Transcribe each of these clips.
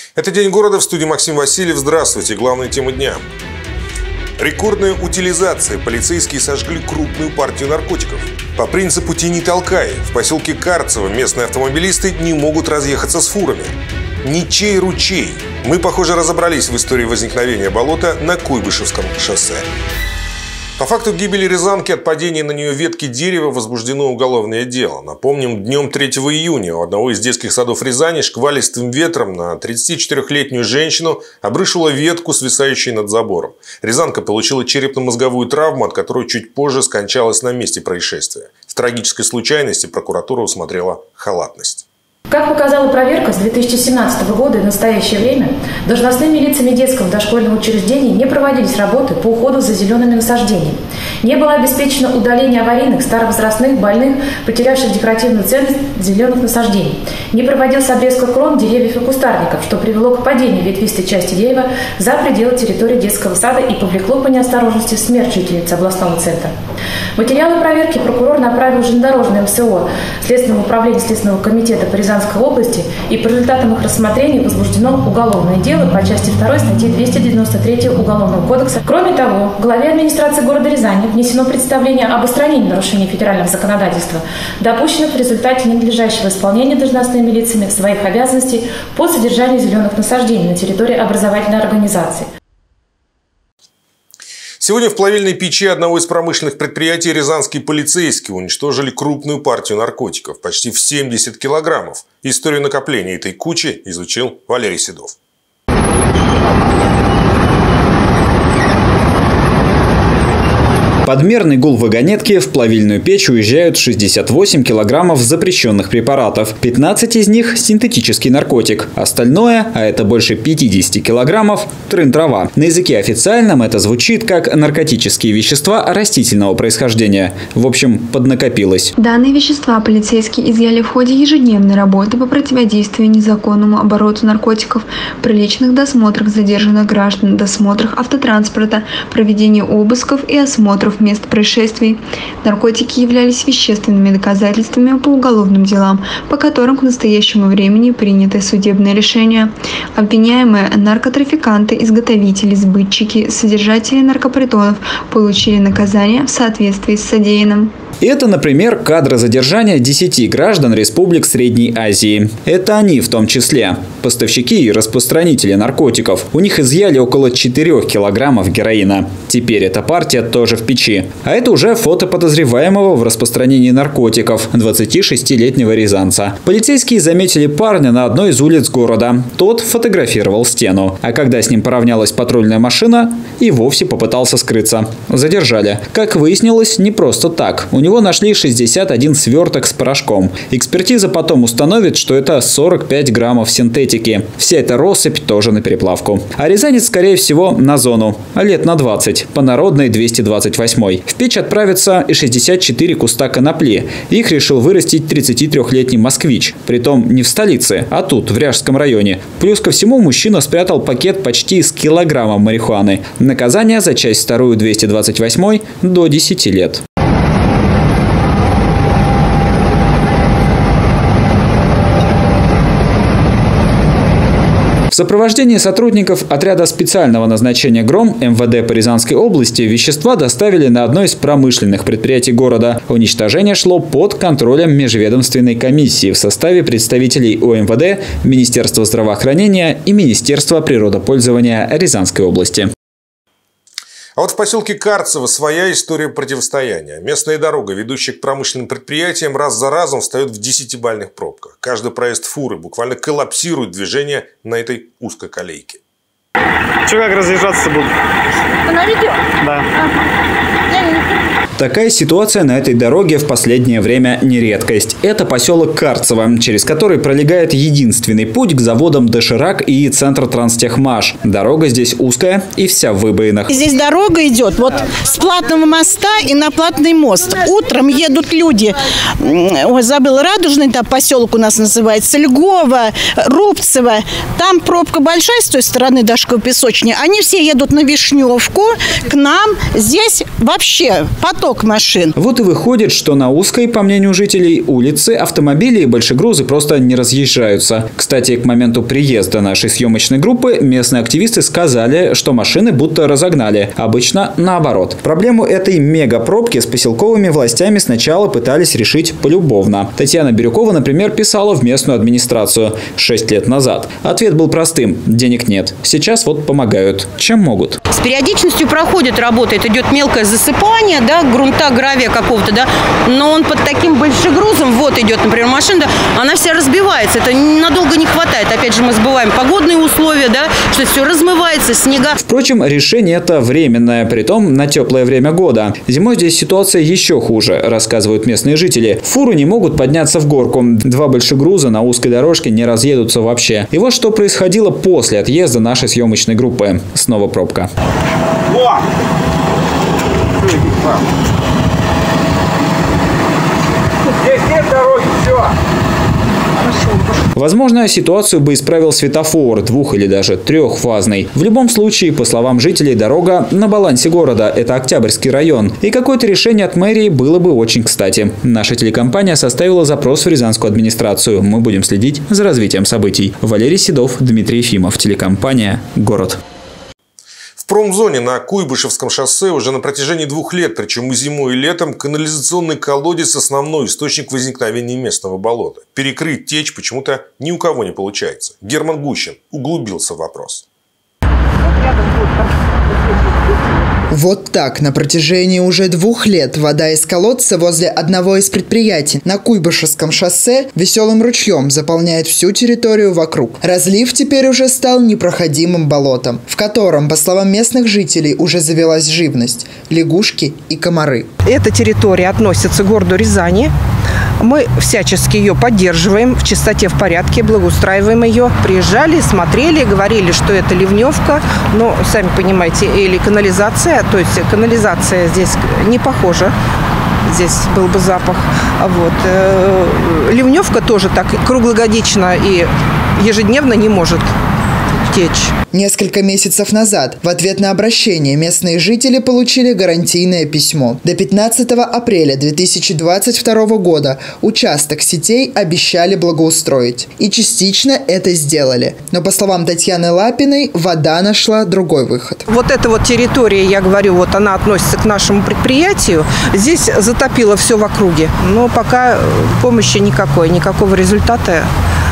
Это «День города», в студии Максим Васильев. Здравствуйте. Главные темы дня. Рекордная утилизация. Полицейские сожгли крупную партию наркотиков. По принципу «тяни толкай» в поселке Карцево местные автомобилисты не могут разъехаться с фурами. Ничей ручей. Мы, похоже, разобрались в истории возникновения болота на Куйбышевском шоссе. По факту гибели рязанки от падения на нее ветки дерева возбуждено уголовное дело. Напомним, днем 3 июня у одного из детских садов Рязани шквалистым ветром на 34-летнюю женщину обрушила ветку, свисающую над забором. Рязанка получила черепно-мозговую травму, от которой чуть позже скончалась на месте происшествия. В трагической случайности прокуратура усмотрела халатность. Как показала проверка, с 2017 года и в настоящее время должностными лицами детского дошкольного учреждения не проводились работы по уходу за зелеными насаждениями. Не было обеспечено удаление аварийных, старовозрастных, больных, потерявших декоративную ценность зеленых насаждений. Не проводился обрезка крон деревьев и кустарников, что привело к падению ветвистой части дерева за пределы территории детского сада и повлекло по неосторожности в смерть жительницы областного центра. Материалы проверки прокурор направил в железнодорожное МСО Следственного управления Следственного комитета по Рязанской области, и по результатам их рассмотрения возбуждено уголовное дело по части 2 статьи 293 Уголовного кодекса. Кроме того, главе администрации города Рязани внесено представление об устранении нарушений федерального законодательства, допущенных в результате ненадлежащего исполнения должностными лицами своих обязанностей по содержанию зеленых насаждений на территории образовательной организации. Сегодня в плавильной печи одного из промышленных предприятий рязанские полицейские уничтожили крупную партию наркотиков, почти в 70 килограммов. Историю накопления этой кучи изучил Валерий Седов. Подмерный гул вагонетки в плавильную печь уезжают 68 килограммов запрещенных препаратов. 15 из них – синтетический наркотик. Остальное, а это больше 50 килограммов – трын-трава. На языке официальном это звучит как наркотические вещества растительного происхождения. В общем, поднакопилось. Данные вещества полицейские изъяли в ходе ежедневной работы по противодействию незаконному обороту наркотиков, при личных досмотрах задержанных граждан, досмотрах автотранспорта, проведении обысков и осмотров мест происшествий. Наркотики являлись вещественными доказательствами по уголовным делам, по которым к настоящему времени принято судебное решение. Обвиняемые наркотрафиканты, изготовители, сбытчики, содержатели наркопритонов получили наказание в соответствии с содеянным. Это, например, кадры задержания 10 граждан республик Средней Азии. Это они в том числе. Поставщики и распространители наркотиков. У них изъяли около 4 килограммов героина. Теперь эта партия тоже в печи. А это уже фото подозреваемого в распространении наркотиков, 26-летнего рязанца. Полицейские заметили парня на одной из улиц города. Тот фотографировал стену. А когда с ним поравнялась патрульная машина, и вовсе попытался скрыться. Задержали. Как выяснилось, не просто так. У него нашли 61 сверток с порошком. Экспертиза потом установит, что это 45 граммов синтетики. Вся эта россыпь тоже на переплавку. А рязанец, скорее всего, на зону. А лет на 20. По народной 228. В печь отправятся и 64 куста конопли. Их решил вырастить 33-летний москвич. Притом не в столице, а тут, в Ряжском районе. Плюс ко всему, мужчина спрятал пакет почти с килограммом марихуаны. Наказание за часть 2 228 до 10 лет. В сопровождении сотрудников отряда специального назначения «Гром» МВД по Рязанской области вещества доставили на одно из промышленных предприятий города. Уничтожение шло под контролем межведомственной комиссии в составе представителей ОМВД, Министерства здравоохранения и Министерства природопользования Рязанской области. А вот в поселке Карцево своя история противостояния. Местная дорога, ведущая к промышленным предприятиям, раз за разом встает в 10-бальных пробках. Каждый проезд фуры буквально коллапсирует движение на этой узкой колейке. Че, как разъезжаться буду? На видео? Да. Такая ситуация на этой дороге в последнее время не редкость. Это поселок Карцево, через который пролегает единственный путь к заводам «Доширак» и центр Транстехмаш. Дорога здесь узкая и вся в выбоинах. Здесь дорога идет вот с Платного моста и на Платный мост. Утром едут люди, ой, забыла, Радужный там поселок у нас называется, Льгова, Рубцево. Там пробка большая с той стороны Дашковой песочни. Они все едут на Вишневку к нам. Здесь вообще поток поток машин. Вот и выходит, что на узкой, по мнению жителей, улице автомобили и большегрузы просто не разъезжаются. Кстати, к моменту приезда нашей съемочной группы местные активисты сказали, что машины будто разогнали. Обычно наоборот. Проблему этой мегапробки с поселковыми властями сначала пытались решить полюбовно. Татьяна Бирюкова, например, писала в местную администрацию 6 лет назад. Ответ был простым – денег нет. Сейчас вот помогают. Чем могут? С периодичностью проходит работа. Это идет мелкое засыпание, да, грунта, гравия какого-то, да. Но он под таким большегрузом, вот идет, например, машина, да, она вся разбивается. Это надолго не хватает. Опять же, мы забываем погодные условия, да, что все размывается, снега. Впрочем, решение это временное, притом на теплое время года. Зимой здесь ситуация еще хуже, рассказывают местные жители. Фуры не могут подняться в горку. 2 большегруза на узкой дорожке не разъедутся вообще. И вот что происходило после отъезда нашей съемочной группы. Снова пробка. Здесь нет дороги, все. Возможно, ситуацию бы исправил светофор 2- или даже 3-фазный. В любом случае, по словам жителей, дорога на балансе города – это Октябрьский район. И какое-то решение от мэрии было бы очень кстати. Наша телекомпания составила запрос в Рязанскую администрацию. Мы будем следить за развитием событий. Валерий Седов, Дмитрий Ефимов, телекомпания «Город». В промзоне на Куйбышевском шоссе уже на протяжении 2 лет, причем и зимой, и летом, канализационный колодец – основной источник возникновения местного болота. Перекрыть течь почему-то ни у кого не получается. Герман Гущин углубился в вопрос. Вот так на протяжении уже 2 лет вода из колодца возле одного из предприятий на Куйбышевском шоссе веселым ручьем заполняет всю территорию вокруг. Разлив теперь уже стал непроходимым болотом, в котором, по словам местных жителей, уже завелась живность – лягушки и комары. Эта территория относится к городу Рязани. Мы всячески ее поддерживаем в чистоте, в порядке, благоустраиваем ее. Приезжали, смотрели, говорили, что это ливневка. Но, сами понимаете, или канализация. То есть канализация здесь не похожа. Здесь был бы запах. Вот. Ливневка тоже так круглогодично и ежедневно не может течь. Несколько месяцев назад в ответ на обращение местные жители получили гарантийное письмо. До 15 апреля 2022 года участок сетей обещали благоустроить. И частично это сделали. Но, по словам Татьяны Лапиной, вода нашла другой выход. Вот эта вот территория, я говорю, вот она относится к нашему предприятию. Здесь затопило все в округе. Но пока помощи никакой, никакого результата.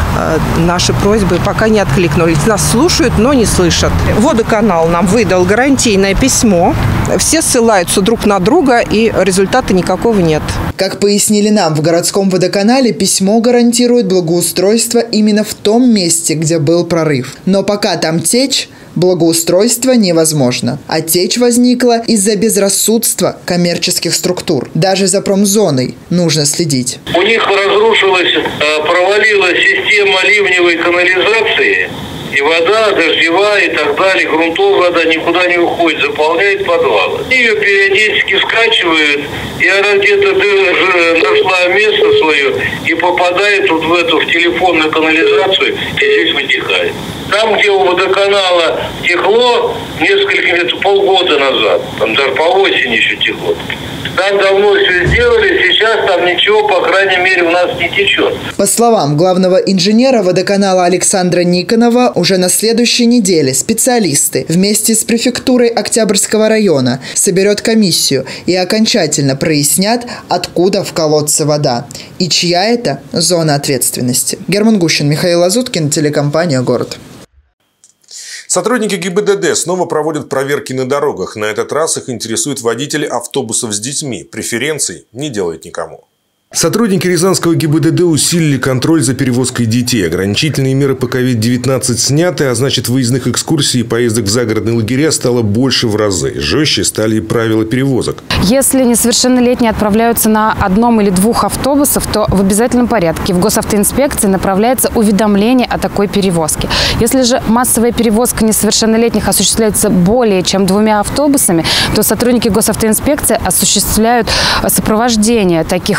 Наши просьбы пока не откликнулись. Нас слушают, но не слышат. Водоканал нам выдал гарантийное письмо. Все ссылаются друг на друга, и результата никакого нет. Как пояснили нам в городском водоканале, письмо гарантирует благоустройство именно в том месте, где был прорыв. Но пока там течь, благоустройство невозможно. А течь возникла из-за безрассудства коммерческих структур. Даже за промзоной нужно следить. У них разрушилась, провалилась система ливневой канализации, и вода дождевая и так далее, грунтовая вода никуда не уходит, заполняет подвалы. Ее периодически скачивают, и она где-то нашла место свое и попадает вот в телефонную канализацию, и здесь вытекает. Там, где у водоканала текло, несколько, полгода назад, там даже по осени еще текло. Там давно все сделали, сейчас там ничего, по крайней мере, у нас не течет. По словам главного инженера водоканала Александра Никонова, уже на следующей неделе специалисты вместе с префектурой Октябрьского района соберет комиссию и окончательно прояснят, откуда в колодце вода и чья это зона ответственности. Герман Гущин, Михаил Лазуткин, телекомпания «Город». Сотрудники ГИБДД снова проводят проверки на дорогах. На этот раз их интересуют водители автобусов с детьми. Преференций не делает никому. Сотрудники Рязанского ГИБДД усилили контроль за перевозкой детей. Ограничительные меры по COVID-19 сняты, а значит, выездных экскурсий и поездок в загородные лагеря стало больше в разы. Жестче стали и правила перевозок. Если несовершеннолетние отправляются на 1 или 2 автобусах, то в обязательном порядке в госавтоинспекции направляется уведомление о такой перевозке. Если же массовая перевозка несовершеннолетних осуществляется более чем 2 автобусами, то сотрудники госавтоинспекции осуществляют сопровождение таких автобусов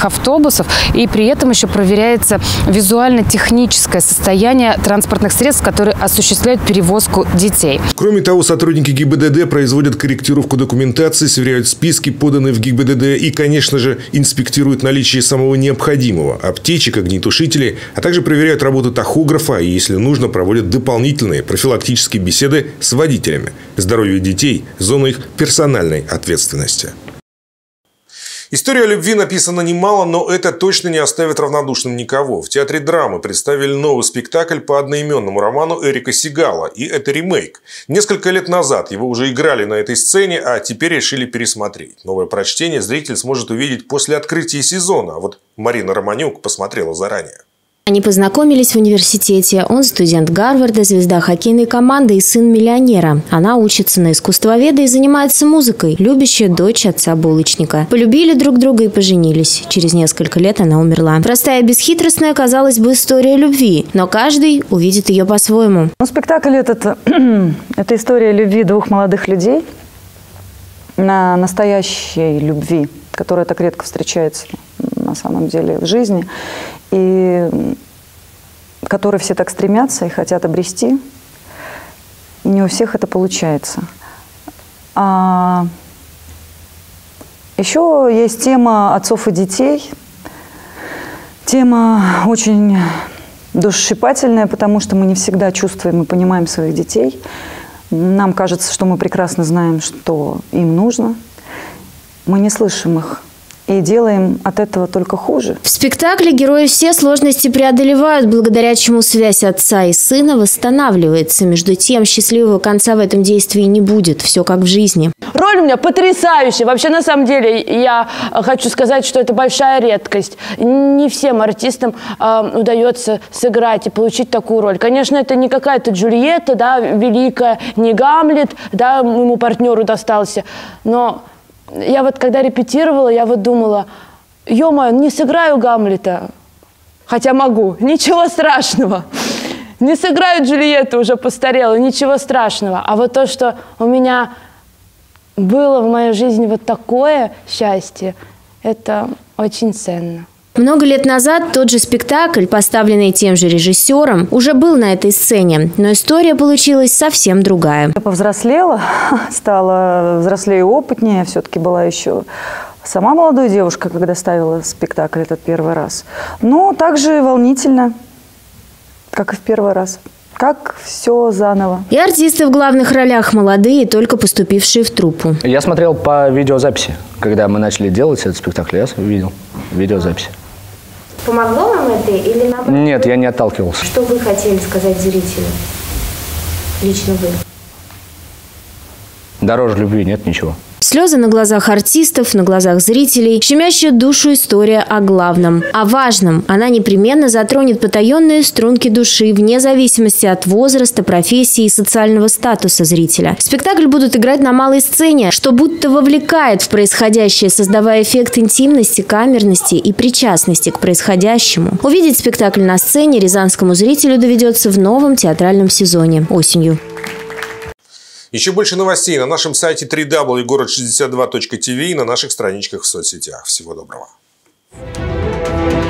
автобусов, и при этом еще проверяется визуально-техническое состояние транспортных средств, которые осуществляют перевозку детей. Кроме того, сотрудники ГИБДД производят корректировку документации, сверяют списки, поданные в ГИБДД, и, конечно же, инспектируют наличие самого необходимого – аптечек, огнетушителей, а также проверяют работу тахографа и, если нужно, проводят дополнительные профилактические беседы с водителями. Здоровье детей – зона их персональной ответственности. История любви написана немало, но это точно не оставит равнодушным никого. В Театре драмы представили новый спектакль по одноименному роману Эрика Сигала, и это ремейк. Несколько лет назад его уже играли на этой сцене, а теперь решили пересмотреть. Новое прочтение зритель сможет увидеть после открытия сезона, а вот Марина Романюк посмотрела заранее. Они познакомились в университете. Он студент Гарварда, звезда хоккейной команды и сын миллионера. Она учится на искусствоведа и занимается музыкой. Любящая дочь отца булочника. Полюбили друг друга и поженились. Через несколько лет она умерла. Простая и бесхитростная, казалось бы, история любви. Но каждый увидит ее по-своему. Спектакль этот – это история любви двух молодых людей. На настоящей любви, которая так редко встречается на самом деле в жизни. И которые все так стремятся и хотят обрести, не у всех это получается. Еще есть тема отцов и детей. Тема очень душесчипательная, потому что мы не всегда чувствуем и понимаем своих детей. Нам кажется, что мы прекрасно знаем, что им нужно. Мы не слышим их. И делаем от этого только хуже. В спектакле герои все сложности преодолевают, благодаря чему связь отца и сына восстанавливается. Между тем, счастливого конца в этом действии не будет. Все как в жизни. Роль у меня потрясающая. Вообще, на самом деле, я хочу сказать, что это большая редкость. Не всем артистам удается сыграть и получить такую роль. Конечно, это не какая-то Джульетта, да, великая, не Гамлет, да, моему партнеру достался. Но я вот когда репетировала, я вот думала, ё-моё, не сыграю Гамлета, хотя могу, ничего страшного. Не сыграю Джульетту, уже постарела, ничего страшного. А вот то, что у меня было в моей жизни вот такое счастье, это очень ценно. Много лет назад тот же спектакль, поставленный тем же режиссером, уже был на этой сцене, но история получилась совсем другая. Я повзрослела, стала взрослее и опытнее, все-таки была еще сама молодой девушка, когда ставила спектакль этот первый раз. Но также волнительно, как и в первый раз. Как все заново. И артисты в главных ролях молодые, только поступившие в труппу. Я смотрел по видеозаписи. Когда мы начали делать этот спектакль, я видел видеозаписи. Помогло вам это или наоборот? Нет, я не отталкивался. Что вы хотели сказать зрителю? Лично вы. Дороже любви нет ничего. Слезы на глазах артистов, на глазах зрителей, щемящая душу история о главном, о важном. Она непременно затронет потаенные струнки души, вне зависимости от возраста, профессии и социального статуса зрителя. Спектакль будут играть на малой сцене, что будто вовлекает в происходящее, создавая эффект интимности, камерности и причастности к происходящему. Увидеть спектакль на сцене рязанскому зрителю доведется в новом театральном сезоне осенью. Еще больше новостей на нашем сайте www.город62.tv и на наших страничках в соцсетях. Всего доброго.